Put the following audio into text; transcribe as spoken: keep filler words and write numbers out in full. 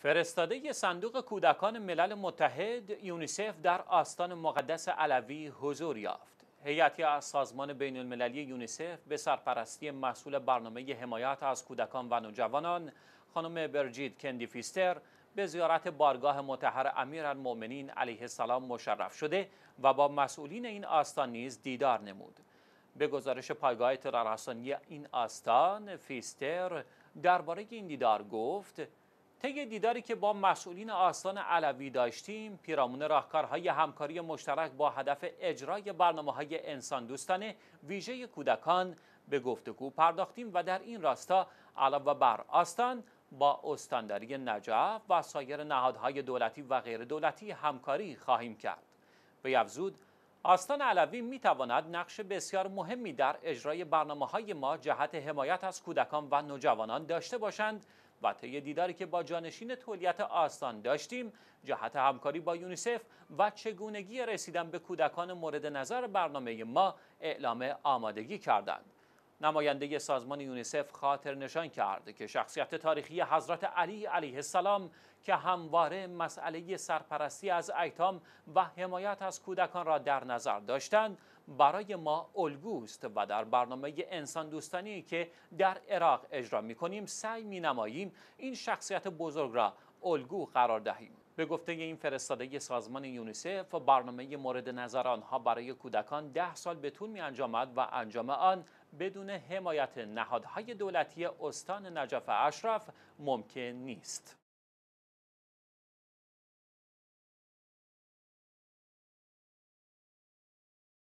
فرستاده صندوق کودکان ملل متحد یونیسف در آستان مقدس علوی حضور یافت. هیئتی از سازمان بین المللی یونیسف به سرپرستی مسئول برنامه حمایت از کودکان و نوجوانان خانم برجیت کندی فیستر به زیارت بارگاه مطهر امیرالمؤمنین علیه السلام مشرف شده و با مسئولین این آستان نیز دیدار نمود. به گزارش پایگاه اطلاع‌رسانی این آستان، فیستر درباره این دیدار گفت: طی دیداری که با مسئولین آستان علوی داشتیم، پیرامون راهکارهای همکاری مشترک با هدف اجرای برنامه‌های انسان دوستانه ویژه کودکان به گفتگو پرداختیم و در این راستا علاوه بر آستان با استانداری نجف و سایر نهادهای دولتی و غیر دولتی همکاری خواهیم کرد. وی افزود: آستان علوی می تواند نقش بسیار مهمی در اجرای برنامه‌های ما جهت حمایت از کودکان و نوجوانان داشته باشند و طی دیداری که با جانشین تولیت آستان داشتیم، جهت همکاری با یونیسف و چگونگی رسیدن به کودکان مورد نظر برنامه ما اعلام آمادگی کردند. نماینده سازمان یونیسف خاطر نشان کرد که شخصیت تاریخی حضرت علی علیه السلام که همواره مسئله سرپرستی از ایتام و حمایت از کودکان را در نظر داشتند، برای ما الگوست و در برنامه انسان دوستانی که در عراق اجرا می‌کنیم سعی می‌نماییم این شخصیت بزرگ را الگو قرار دهیم. به گفته این فرستاده سازمان یونیسف، برنامه مورد نظر آنها برای کودکان ده سال به طول می انجامد و انجام آن بدون حمایت نهادهای دولتی استان نجف اشرف ممکن نیست.